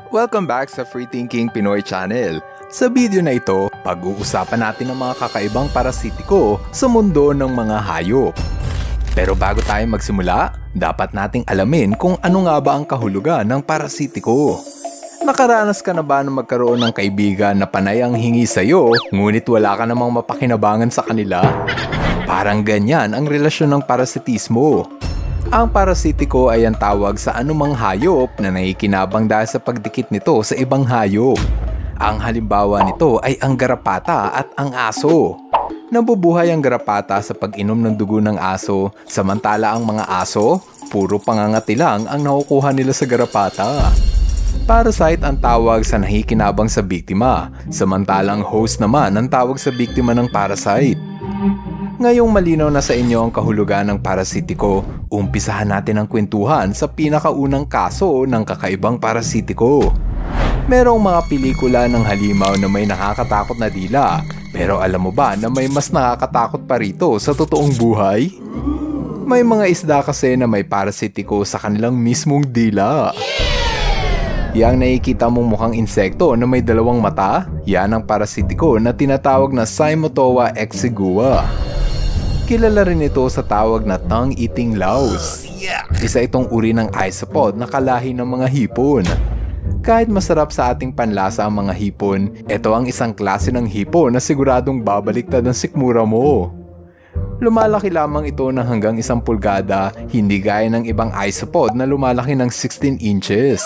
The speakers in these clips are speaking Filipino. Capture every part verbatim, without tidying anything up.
Welcome back sa Free Thinking Pinoy Channel. Sa video na ito, pag-uusapan natin ang mga kakaibang parasitiko sa mundo ng mga hayop. Pero bago tayo magsimula, dapat nating alamin kung ano nga ba ang kahulugan ng parasitiko. Nakaranas ka na ba na magkaroon ng kaibigan na panay ang hingi sa'yo, ngunit wala ka namang mapakinabangan sa kanila? Parang ganyan ang relasyon ng parasitismo. Ang parasitiko ay ang tawag sa anumang hayop na nakikinabang dahil sa pagdikit nito sa ibang hayop. Ang halimbawa nito ay ang garapata at ang aso. Nabubuhay ang garapata sa pag-inom ng dugo ng aso, samantala ang mga aso, puro pangangati lang ang nakukuha nila sa garapata. Parasite ang tawag sa nakikinabang sa biktima, samantalang host naman ang tawag sa biktima ng parasite. Ngayong malinaw na sa inyo ang kahulugan ng parasitiko, umpisahan natin ang kwentuhan sa pinakaunang kaso ng kakaibang parasitiko. Merong mga pelikula ng halimaw na may nakakatakot na dila, pero alam mo ba na may mas nakakatakot pa rito sa totoong buhay? May mga isda kasi na may parasitiko sa kanilang mismong dila. Yang nakikita mong mukhang insekto na may dalawang mata, yan ang parasitiko na tinatawag na Cymothoa exigua. Kilala rin ito sa tawag na tongue-eating louse. Isa itong uri ng isopod na kalahi ng mga hipon. Kahit masarap sa ating panlasa ang mga hipon, ito ang isang klase ng hipon na siguradong babaliktad ang sikmura mo. Lumalaki lamang ito ng hanggang isang pulgada, hindi gaya ng ibang isopod na lumalaki ng sixteen inches.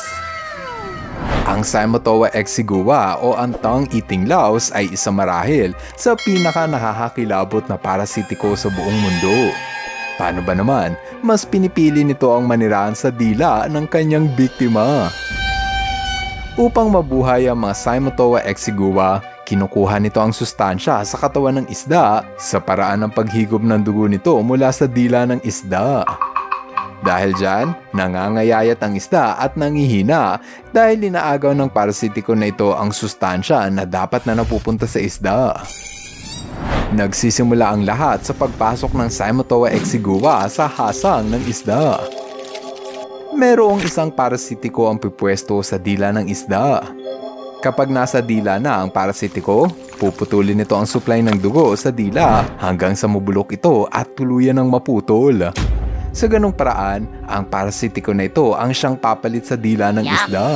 Ang Cymothoa exigua o ang tongue-eating louse ay isa marahil sa pinaka nakakakilabot na parasitiko sa buong mundo. Paano ba naman, mas pinipili nito ang manirahan sa dila ng kanyang biktima. Upang mabuhay ang mga Cymothoa exigua, kinukuha nito ang sustansya sa katawan ng isda sa paraan ng paghigop ng dugo nito mula sa dila ng isda. Dahil dyan, nangangayayat ang isda at nangihina dahil inaagaw ng parasitiko na ito ang sustansya na dapat na napupunta sa isda. Nagsisimula ang lahat sa pagpasok ng Cymothoa exigua sa hasang ng isda. Merong isang parasitiko ang pipwesto sa dila ng isda. Kapag nasa dila na ang parasitiko, puputulin nito ang supply ng dugo sa dila hanggang sa mabulok ito at tuluyan ng maputol. Sa ganong paraan, ang parasitiko na ito ang siyang papalit sa dila ng isda.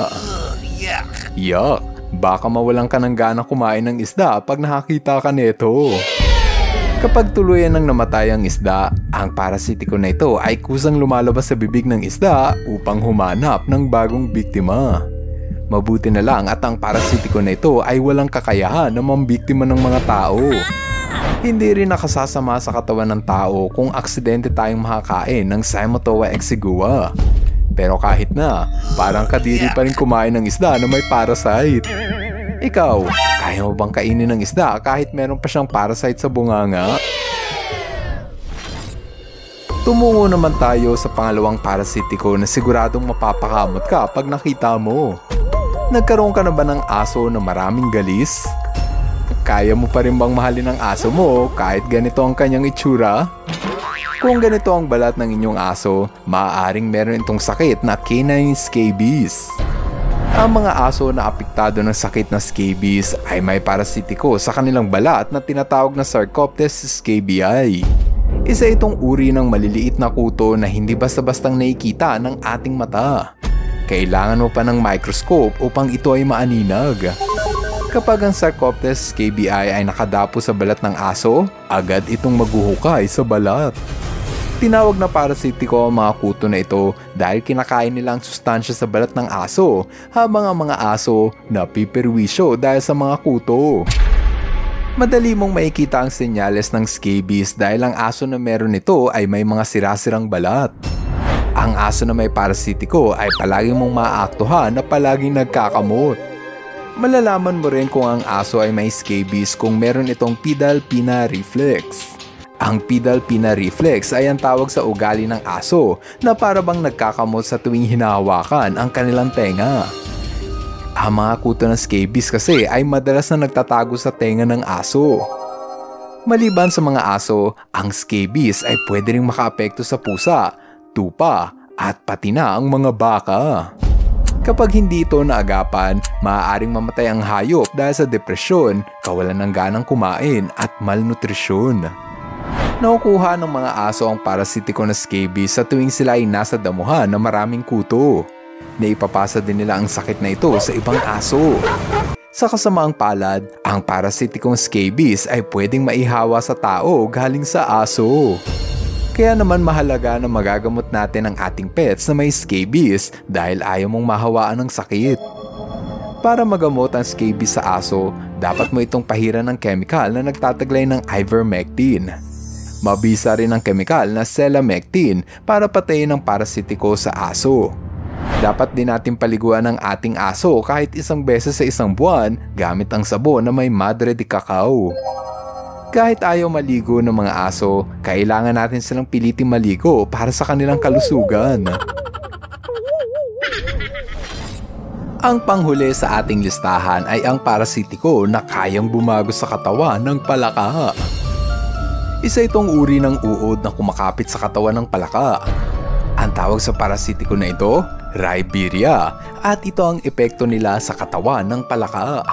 Yuck! Baka mawalan ka ng gana kumain ng isda pag nakakita ka nito. Kapag tuluyan ng namatay ang isda, ang parasitiko na ito ay kusang lumalabas sa bibig ng isda upang humanap ng bagong biktima. Mabuti na lang at ang parasitiko na ito ay walang kakayahan na mambiktima ng mga tao. Hindi rin nakasasama sa katawan ng tao kung aksidente tayong makakain ng Cymothoa exigua. Pero kahit na, parang kadiri pa rin kumain ng isda na may parasite. Ikaw, kaya mo bang kainin ng isda kahit meron pa siyang parasite sa bunganga? Tumungo naman tayo sa pangalawang parasitiko na siguradong mapapakamot ka pag nakita mo. Nagkaroon ka na ba ng aso na maraming galis? Kaya mo pa rin bang mahalin ang aso mo kahit ganito ang kanyang itsura? Kung ganito ang balat ng inyong aso, maaaring meron itong sakit na canine scabies. Ang mga aso na apektado ng sakit na scabies ay may parasitiko sa kanilang balat na tinatawag na Sarcoptes scabiei. Isa itong uri ng maliliit na kuto na hindi basta-bastang nakikita ng ating mata. Kailangan mo pa ng microscope upang ito ay maaninag. Kapag ang Sarcoptes scabiei ay nakadapo sa balat ng aso, agad itong maghuhukay sa balat. Tinawag na parasitiko ang mga kuto na ito dahil kinakain nila ang sustansya sa balat ng aso, habang ang mga aso napiperwisyo dahil sa mga kuto. Madali mong makikita ang senyales ng scabies dahil ang aso na meron nito ay may mga sirasirang balat. Ang aso na may parasitiko ay palagi mong maaaktuhan na palaging nagkakamot. Malalaman mo rin kung ang aso ay may scabies kung meron itong pedal pinna reflex. Ang pedal pinna reflex ay ang tawag sa ugali ng aso na para bang nagkakamot sa tuwing hinahawakan ang kanilang tenga. Ang mga kuto ng scabies kasi ay madalas na nagtatago sa tenga ng aso. Maliban sa mga aso, ang scabies ay pwede ring makaapekto sa pusa, tupa, at pati na ang mga baka. Kapag hindi ito naagapan, maaaring mamatay ang hayop dahil sa depresyon, kawalan ng ganang kumain at malnutrisyon. Nakukuha ng mga aso ang parasitiko na scabies sa tuwing sila ay nasa damuhan na maraming kuto. Naipapasa din nila ang sakit na ito sa ibang aso. Sa kasamaang palad, ang parasitikong scabies ay pwedeng maihawa sa tao galing sa aso. Kaya naman mahalaga na magagamot natin ang ating pets na may scabies dahil ayaw mong mahawaan ng sakit. Para magamot ang scabies sa aso, dapat mo itong pahiran ng chemical na nagtataglay ng ivermectin. Mabisa rin ang chemical na selamectin para patayin ang parasitiko sa aso. Dapat din natin paliguan ang ating aso kahit isang beses sa isang buwan gamit ang sabon na may madre de cacao. Kahit ayaw maligo ng mga aso, kailangan natin silang piliting maligo para sa kanilang kalusugan. Ang panghuli sa ating listahan ay ang parasitiko na kayang bumago sa katawan ng palaka. Isa itong uri ng uod na kumakapit sa katawan ng palaka. Ang tawag sa parasitiko na ito, Ribera, at ito ang epekto nila sa katawan ng palaka.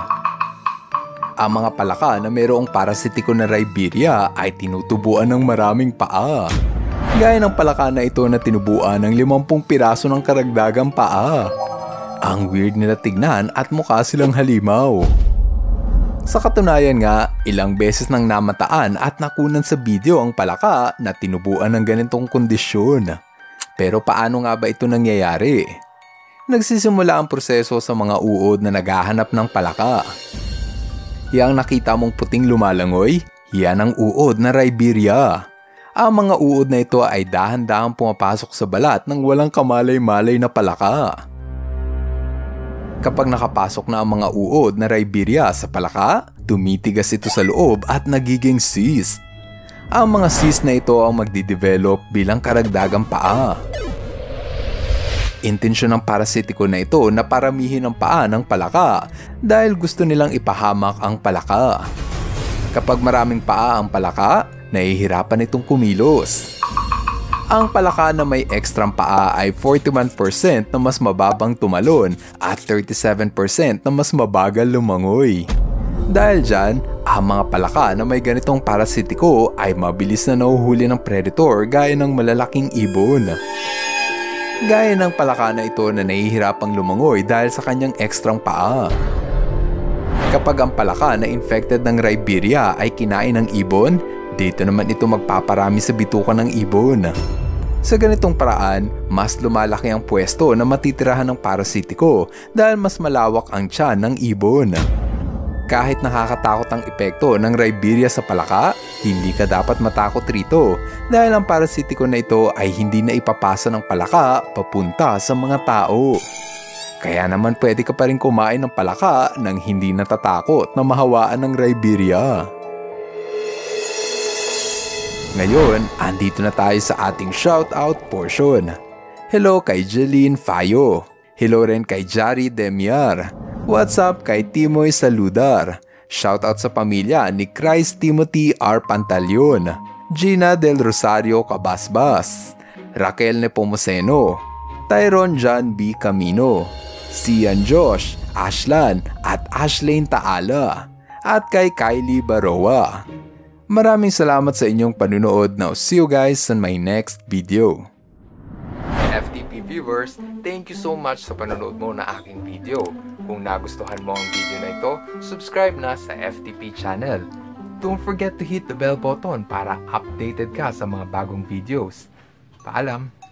Ang mga palaka na mayroong parasitiko na Ribera ay tinutubuan ng maraming paa. Gaya ng palaka na ito na tinubuan ng limampung piraso ng karagdagang paa. Ang weird nila tignan at mukha silang halimaw. Sa katunayan nga, ilang beses nang namataan at nakunan sa video ang palaka na tinubuan ng ganitong kondisyon. Pero paano nga ba ito nangyayari? Nagsisimula ang proseso sa mga uod na naghahanap ng palaka. Yang nakita mong puting lumalangoy, yan ang uod na Ribera. Ang mga uod na ito ay dahan-dahang pumapasok sa balat ng walang kamalay-malay na palaka. Kapag nakapasok na ang mga uod na Ribera sa palaka, tumitigas ito sa loob at nagiging cyst. Ang mga cyst na ito ang magdidevelop bilang karagdagang paa. Intensyon ng parasitiko na ito na paramihin ang paa ng palaka dahil gusto nilang ipahamak ang palaka. Kapag maraming paa ang palaka, nahihirapan itong kumilos. Ang palaka na may ekstrang paa ay forty-one percent na mas mababang tumalon at thirty-seven percent na mas mabagal lumangoy. Dahil dyan, ang mga palaka na may ganitong parasitiko ay mabilis na nahuhuli ng predator gaya ng malalaking ibon. Gaya ng palaka na ito na nahihirapang lumangoy dahil sa kanyang ekstrang paa. Kapag ang palaka na infected ng Ribera ay kinain ng ibon, dito naman ito magpaparami sa bituka ng ibon. Sa ganitong paraan, mas lumalaki ang pwesto na matitirahan ng parasitiko dahil mas malawak ang tiyan ng ibon. Kahit nakakatakot ang epekto ng Ribera sa palaka, hindi ka dapat matakot rito dahil ang parasitiko na ito ay hindi na ipapasa ng palaka papunta sa mga tao. Kaya naman pwede ka pa rin kumain ng palaka nang hindi natatakot na mahawaan ng Ribera. Ngayon, andito na tayo sa ating shoutout portion. Hello kay Jeline Fayo. Hello rin kay Jari Demiar. What's up kay Timoy Saludar. Shoutout sa pamilya ni Christ Timothy R. Pantaleon, Gina Del Rosario Cabasbas, Raquel Nepomuceno, Tyron John B. Camino, Sian Josh, Ashlan at Ashlane Taala, at kay Kylie Baroa. Maraming salamat sa inyong panunood. Now see you guys on my next video. F T P viewers, thank you so much sa panonood mo na aking video. Kung nagustuhan mo ang video na ito, subscribe na sa F T P channel. Don't forget to hit the bell button para updated ka sa mga bagong videos. Paalam!